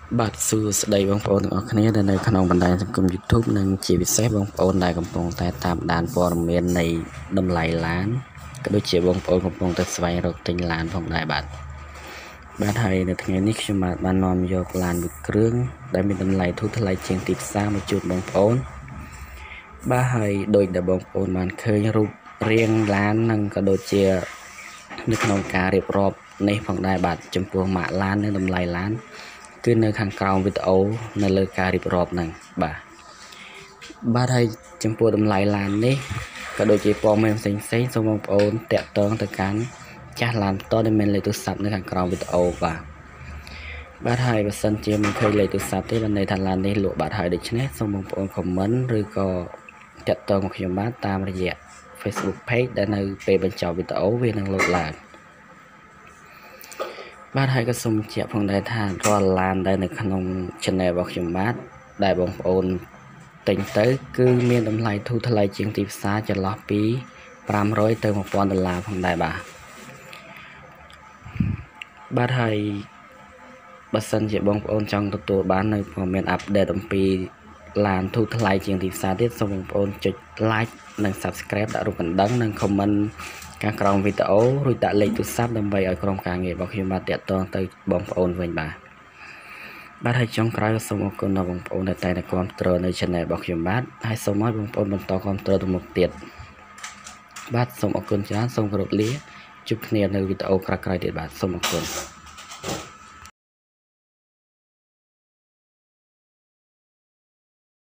បាទសួស្តីបងប្អូនទាំងអស់គ្នាដែលនៅក្នុងបណ្ដាញសង្គម YouTube និងជាពិសេសបងប្អូនដែលកំពុងតែតាមដានព័ត៌មាននៃតម្លៃឡានក៏ដូចជាបងប្អូនកំពុងតែស្វែងរកទិញឡានផងដែរបាទហើយនៅថ្ងៃនេះខ្ញុំបាននាំយកឡានមួយគ្រឿងដែលមានតម្លៃធូរថ្លៃជាងទីផ្សារមកជូនបងប្អូនបាទហើយដូចដែលបងប្អូនបានឃើញរូបរាងឡាននិងក៏ដូចជានៅក្នុងការរៀបរាប់នេះផងដែរបាទចំពោះម៉ាកឡាននិងតម្លៃឡានគឺនៅខាងក្រោមវីដេអូនៅលើការរៀបរាប់ហ្នឹងបាទហើយចំពោះតម្លៃឡាននេះក៏ដូចជាព័ត៌មានផ្សេងៗសូមបងប្អូនតាក់ទងទៅកាន់ចាស់ឡានផ្ទាល់ដែលមានលេខទូរស័ព្ទនៅខាងក្រោមវីដេអូបាទហើយបើសិនជាមិនឃើញលេខទូរស័ព្ទទេបានន័យថាឡាននេះលក់បាត់ហើយដូច្នេះសូមបងប្អូនខមមិនឬក៏តាក់ទងមកខ្ញុំបានតាមរយៈ Facebook Page ដែលនៅពេលបញ្ចប់វីដេអូវានឹងលោតឡើងបាទហើយក៏សូមបញ្ជាក់ផងដែរថារាល់ឡានដែលនៅក្នុង Channel របស់ខ្ញុំបាទដែលបងប្អូនទិញទៅគឺមានតម្លៃធូរថ្លៃជាងទីផ្សារចន្លោះពី$500ទៅ$1000ផងដែរបាទហើយបើសិនជាបងប្អូនចង់ទទួលបាននៅព័ត៌មានអាប់ដេតអំពីឡានធូរថ្លៃជាងទីផ្សារទៀតសូមបងប្អូនចុច Like និង Subscribe ដាក់រូបកណ្ដឹងនិង Comment ខាងក្រោមវីដេអូរួចដាក់លេខទូរស័ព្ទដើម្បីឲ្យក្រុមការងាររបស់ខ្ញុំបានតាក់ទងទៅបងប្អូនវិញបាទហើយចុងក្រោយសូមអរគុណដល់បងប្អូនដែលតែងតែគាំទ្រនៅ Channel របស់ខ្ញុំបាទហើយសូមឲ្យបងប្អូនបន្តគាំទ្រទៅមុខទៀតបាទសូមអរគុណច្រើនសូមគោរពលាជួបគ្នានៅវីដេអូក្រោយៗទៀតបាទសូមអរគុណ